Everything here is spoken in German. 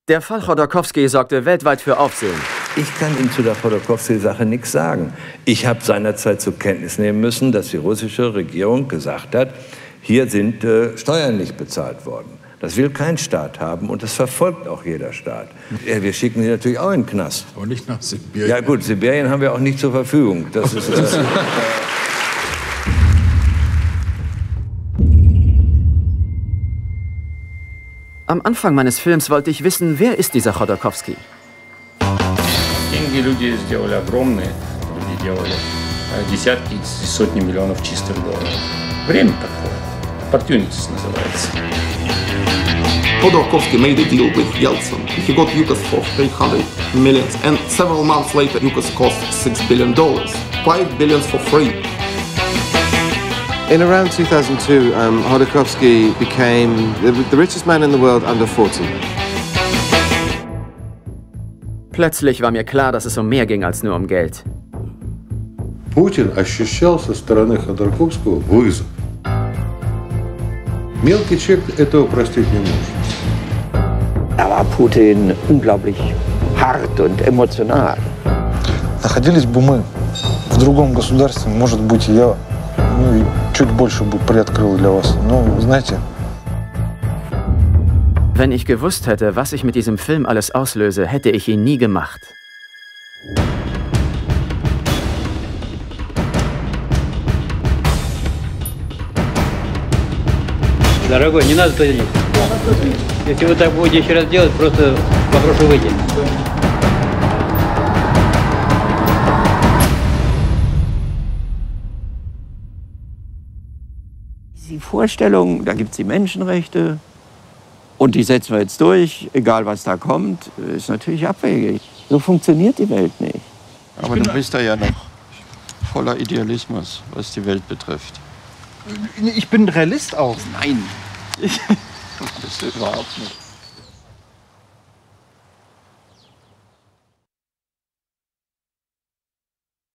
Der Fall Chodorkowski sorgte weltweit für Aufsehen. Ich kann Ihnen zu der Chodorkowski-Sache nichts sagen. Ich habe seinerzeit zur Kenntnis nehmen müssen, dass die russische Regierung gesagt hat, hier sind Steuern nicht bezahlt worden. Das will kein Staat haben und das verfolgt auch jeder Staat. Ja, wir schicken sie natürlich auch in den Knast. Aber nicht nach Sibirien. Ja gut, Sibirien haben wir auch nicht zur Verfügung. Das ist, Am Anfang meines Films wollte ich wissen, wer ist dieser Chodorkowski? Деньги люди сделали огромные, люди делали десятки, сотни миллионов чистых долларов. Время такое. Opportunities называется. Chodorkowski made a deal with Yeltsin. He got Yukos for 300 millions, and several months later, Yukos cost $6 billion. $5 billion for free. In around 2002, Chodorkowski became the richest man in the world under 40. Plötzlich war mir klar, dass es um mehr ging als nur um Geld. Путин ощущал со стороны Ходорковского вызов. Мелкий человек этого простить не может. Da war Putin unglaublich hart und emotional. Находились бы мы в другом государстве, может быть, я чуть больше бы приоткрыл для вас. Но, знаете... Wenn ich gewusst hätte, was ich mit diesem Film alles auslöse, hätte ich ihn nie gemacht. Дорогой, не надо туда. Если вы так будете еще раз делать, просто попрошу выйти. Die Vorstellung, da gibt es die Menschenrechte und die setzen wir jetzt durch, egal was da kommt, ist natürlich abwegig. So funktioniert die Welt nicht. Aber du bist da ja noch voller Idealismus, was die Welt betrifft. Ich bin Realist auch. Nein. Das ist überhaupt nicht.